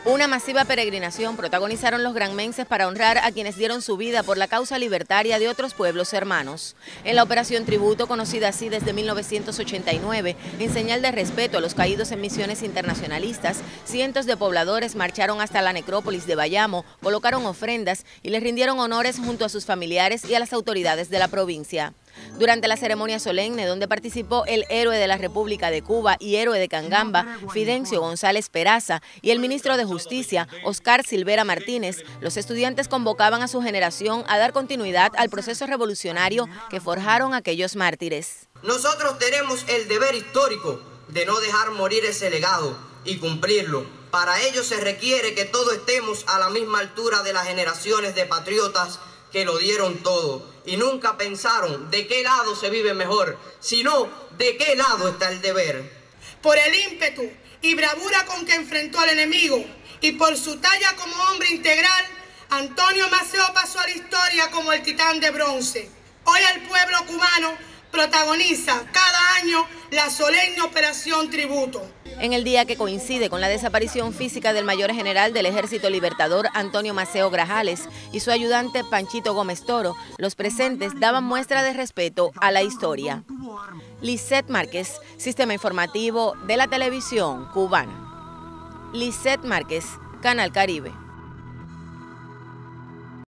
Una masiva peregrinación protagonizaron los granmenses para honrar a quienes dieron su vida por la causa libertaria de otros pueblos hermanos. En la Operación Tributo, conocida así desde 1989, en señal de respeto a los caídos en misiones internacionalistas, cientos de pobladores marcharon hasta la necrópolis de Bayamo, colocaron ofrendas y les rindieron honores junto a sus familiares y a las autoridades de la provincia. Durante la ceremonia solemne, donde participó el héroe de la República de Cuba y héroe de Cangamba, Fidencio González Peraza, y el ministro de Justicia, Oscar Silvera Martínez, los estudiantes convocaban a su generación a dar continuidad al proceso revolucionario que forjaron aquellos mártires. Nosotros tenemos el deber histórico de no dejar morir ese legado y cumplirlo. Para ello se requiere que todos estemos a la misma altura de las generaciones de patriotas que lo dieron todo y nunca pensaron de qué lado se vive mejor, sino de qué lado está el deber. Por el ímpetu y bravura con que enfrentó al enemigo y por su talla como hombre integral, Antonio Maceo pasó a la historia como el titán de bronce. Hoy el pueblo cubano protagoniza cada año la solemne Operación Tributo. En el día que coincide con la desaparición física del mayor general del Ejército Libertador Antonio Maceo Grajales y su ayudante Panchito Gómez Toro, los presentes daban muestra de respeto a la historia. Lisette Márquez, Sistema Informativo de la Televisión Cubana. Lisette Márquez, Canal Caribe.